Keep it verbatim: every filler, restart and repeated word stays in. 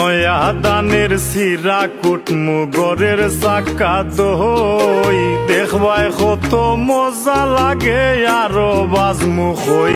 নয়া দানের সিরা কুটমু গরের চাকা দই দেখবাই কত মজা লাগে আরো বাজমু খই।